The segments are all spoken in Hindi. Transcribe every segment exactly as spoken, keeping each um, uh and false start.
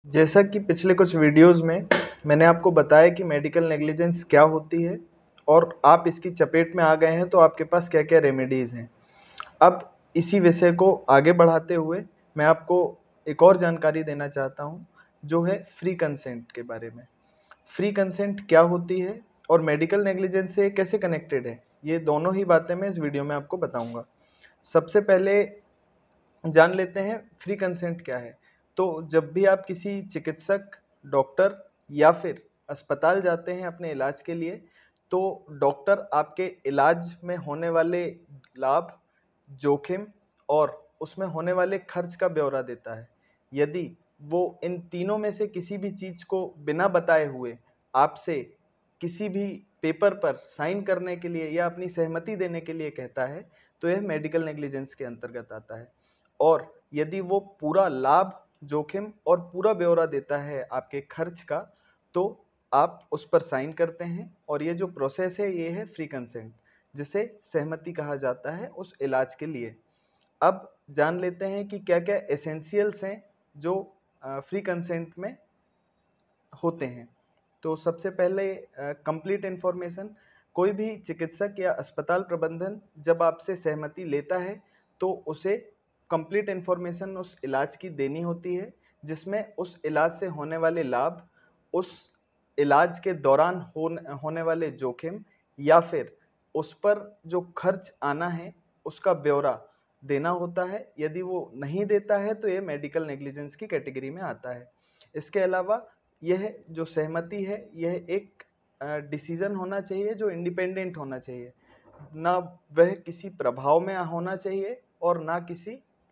जैसा कि पिछले कुछ वीडियोस में मैंने आपको बताया कि मेडिकल नेग्लिजेंस क्या होती है और आप इसकी चपेट में आ गए हैं तो आपके पास क्या क्या रेमेडीज़ हैं। अब इसी विषय को आगे बढ़ाते हुए मैं आपको एक और जानकारी देना चाहता हूँ, जो है फ्री कंसेंट के बारे में। फ्री कंसेंट क्या होती है और मेडिकल नेग्लिजेंस से कैसे कनेक्टेड है, ये दोनों ही बातें मैं इस वीडियो में आपको बताऊँगा। सबसे पहले जान लेते हैं फ्री कंसेंट क्या है। तो जब भी आप किसी चिकित्सक, डॉक्टर या फिर अस्पताल जाते हैं अपने इलाज के लिए, तो डॉक्टर आपके इलाज में होने वाले लाभ, जोखिम और उसमें होने वाले खर्च का ब्यौरा देता है। यदि वो इन तीनों में से किसी भी चीज़ को बिना बताए हुए आपसे किसी भी पेपर पर साइन करने के लिए या अपनी सहमति देने के लिए कहता है, तो यह मेडिकल नेग्लिजेंस के अंतर्गत आता है। और यदि वो पूरा लाभ, जोखिम और पूरा ब्यौरा देता है आपके खर्च का, तो आप उस पर साइन करते हैं और ये जो प्रोसेस है ये है फ्री कंसेंट, जिसे सहमति कहा जाता है उस इलाज के लिए। अब जान लेते हैं कि क्या-क्या एसेंशियल्स हैं जो अ, फ्री कंसेंट में होते हैं। तो सबसे पहले अ, कंप्लीट इन्फॉर्मेशन। कोई भी चिकित्सक या अस्पताल प्रबंधन जब आपसे सहमति लेता है, तो उसे कंप्लीट इन्फॉर्मेशन उस इलाज की देनी होती है, जिसमें उस इलाज से होने वाले लाभ, उस इलाज के दौरान होन होने वाले जोखिम या फिर उस पर जो खर्च आना है, उसका ब्यौरा देना होता है। यदि वो नहीं देता है, तो ये मेडिकल नेग्लिजेंस की कैटेगरी में आता है। इसके अलावा यह जो सहमति है, यह एक अ, डिसीज़न होना चाहिए जो इंडिपेंडेंट होना चाहिए। ना वह किसी प्रभाव में होना चाहिए और ना किसी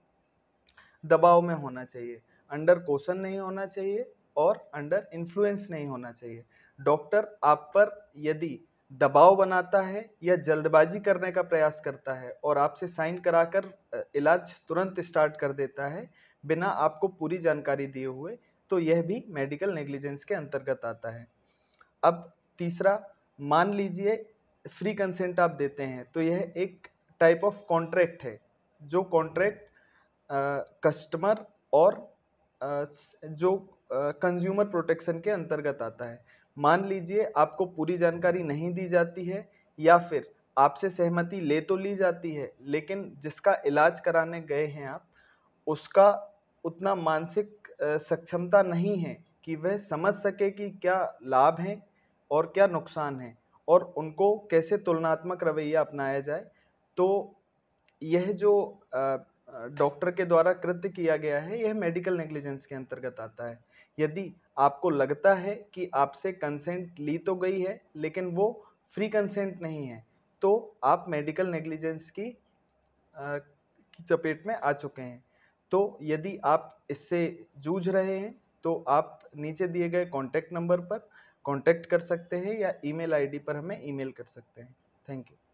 दबाव में होना चाहिए। अंडर कोशन नहीं होना चाहिए और अंडर इन्फ्लुएंस नहीं होना चाहिए। डॉक्टर आप पर यदि दबाव बनाता है या जल्दबाजी करने का प्रयास करता है और आपसे साइन कराकर अ, इलाज तुरंत स्टार्ट कर देता है, बिना आपको पूरी जानकारी दिए हुए, तो यह भी मेडिकल नेग्लिजेंस के अंतर्गत आता है। अब तीसरा, मान लीजिए फ्री कंसेंट आप देते हैं, तो यह एक टाइप ऑफ कॉन्ट्रैक्ट है, जो कॉन्ट्रैक्ट कस्टमर और अ, जो कंज्यूमर प्रोटेक्शन के अंतर्गत आता है। मान लीजिए आपको पूरी जानकारी नहीं दी जाती है या फिर आपसे सहमति ले तो ली जाती है, लेकिन जिसका इलाज कराने गए हैं आप, उसका उतना मानसिक अ, सक्षमता नहीं है कि वह समझ सके कि क्या लाभ हैं और क्या नुकसान हैं और उनको कैसे तुलनात्मक रवैया अपनाया जाए। तो यह जो अ अ, डॉक्टर के द्वारा कृत्य किया गया है, यह मेडिकल नेग्लिजेंस के अंतर्गत आता है। यदि आपको लगता है कि आपसे कंसेंट ली तो गई है, लेकिन वो फ्री कंसेंट नहीं है, तो आप मेडिकल नेग्लिजेंस की अ, की चपेट में आ चुके हैं। तो यदि आप इससे जूझ रहे हैं, तो आप नीचे दिए गए कॉन्टैक्ट नंबर पर कॉन्टैक्ट कर सकते हैं या ईमेल आईडी पर हमें ईमेल कर सकते हैं। Thank you.